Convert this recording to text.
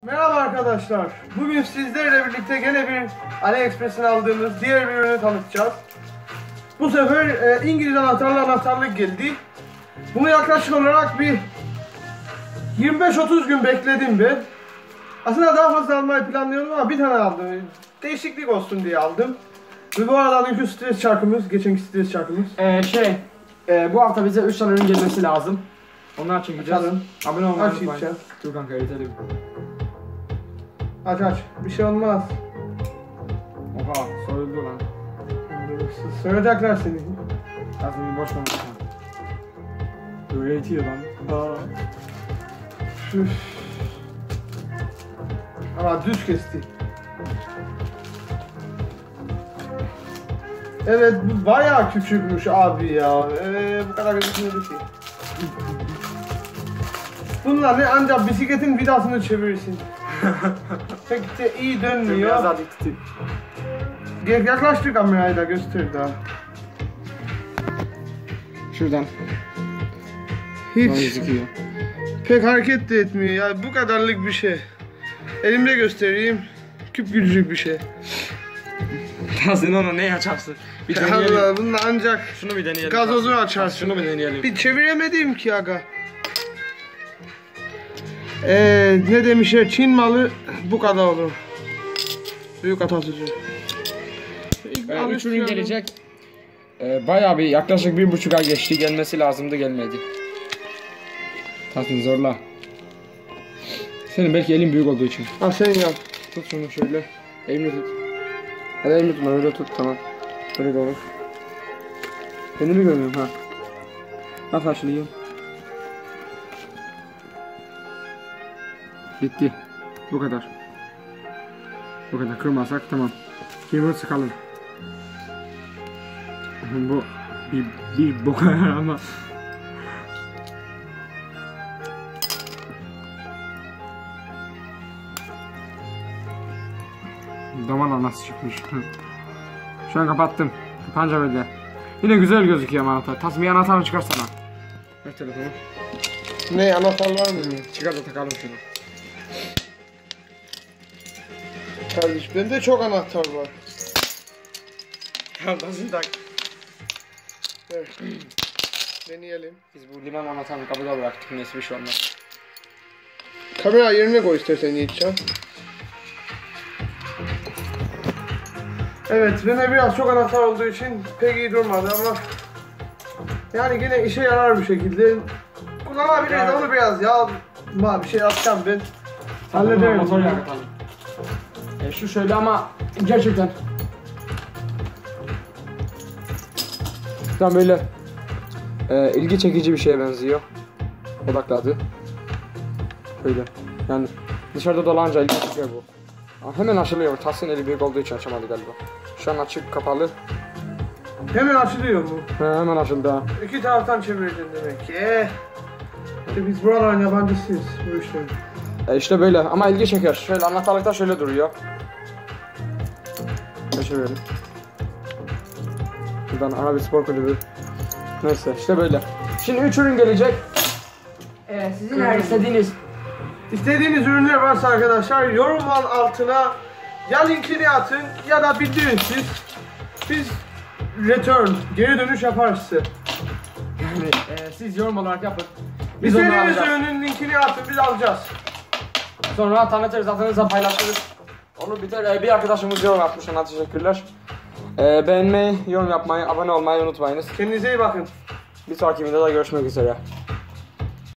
Merhaba arkadaşlar. Bugün sizlerle birlikte gene bir AliExpress'ten aldığımız diğer bir ürünü tanıtacağız. Bu sefer İngiliz anahtarlık geldi. Bunu yaklaşık olarak bir 25-30 gün bekledim ben. Aslında daha fazla almayı planlıyordum ama bir tane aldım. Değişiklik olsun diye aldım. Ve bu arada dünkü stres çarkımız, geçenki stres çarkımız. Bu hafta bize 3 tane ürün gelmesi lazım. Onları çekeceğiz. Açalım. Abone olmayı Aç unutmayın. içeceğim. Dur kanka eritelim. Aç. Bir şey olmaz. Oha soyuldu lan. Soracaklar seni. Aslında bir boş konuşma. Böyle itiyor lan. Üf. Ama düz kesti. Evet, bu bayağı küçükmüş abi ya. Bu kadar gözükmüyordu ki. Bunlar ne ancak bisikletin vidasını çevirirsin. Pek de iyi Biraz dönmüyor. daha dik tut. Yaklaştır kamerayı da göster daha. Şuradan. Hiç gözüküyor. pek hareket de etmiyor ya. Bu kadarlık bir şey. Elimde göstereyim. Küçücük bir şey. Sen onu ne açarsın? Bir deneyelim. Allah, bununla ancak Şunu bir deneyelim. gazozu açarsın. Şunu bir deneyelim. Bir çeviremedim ki aga. Ne demişler, Çin malı bu kadar olur. Büyük atasözü. Üç ürün gelecek. Bayağı bir yaklaşık 1,5 ay geçti. Gelmesi lazımdı, gelmedi. Tasmin zorla. Senin belki elin büyük olduğu için. Ha sen yap. Tut şunu şöyle. Elini tut. Hadi elini tutma, öyle tut, tamam. Böyle doğru. Kendimi görmüyorum ha. Nasıl açılıyor? Bitti. Bu kadar. Bu kadar, kırmasak tamam. Şimdi sıkalım. Bu bir boka ama. Daman nasıl çıkmış. Şu an kapattım. Kapanca böyle. Yine güzel gözüküyor anahtar. Tasmiye anahtarını çıkarsana. Ver telefonu. Ne, anahtarlar mı? Çıkar da takalım şunu. Kardeş, bende çok anahtar var. Nasıl tak? Evet. Deneyelim. Biz bu liman anahtarını kapıda bıraktık. Neyse bir şey olmaz. Kamera yerine koy istersen Yiğitcan. Evet, bende biraz çok anahtar olduğu için pek iyi durmadı ama yani yine işe yarar bir şekilde kullanabiliriz. Evet. Onu biraz ya bir şey atacağım ben. Hallederim. Motor yağı katalım. Şu şöyle ama gerçekten. Tam böyle ilgi çekici bir şeye benziyor. Odakladı. Böyle. Yani dışarıda dolanınca ilgi çekiyor bu. Hemen açılıyor. Tahsin eli büyük olduğu için açamadı galiba. Şu an açık kapalı. Hemen açılıyor mu? Hemen açıldı ha. İki taraftan çevirdin demek ki. İşte biz buraların yabancısıyız bu işlerin. İşte böyle ama ilgi çekiyor. Şöyle anahtarlıkta şöyle duruyor. Çevirelim. Buradan ana bir spor kulübü. Neyse işte böyle. Şimdi 3 ürün gelecek. Sizin her istediğiniz. İstediğiniz ürünler varsa arkadaşlar yorumların altına ya linkini atın ya da bildirin siz. Biz geri dönüş yaparız size. Yani siz yorum olarak yapın. Biz onları İstediğiniz alacağız. ürünün linkini atın, biz alacağız. Sonra tanıtırız, atınızla paylaşırız. Onu biter. Bir arkadaşımız yorum atmış, ona teşekkürler. Beğenmeyi, yorum yapmayı, abone olmayı unutmayınız. Kendinize iyi bakın. Bir sonraki videoda görüşmek üzere.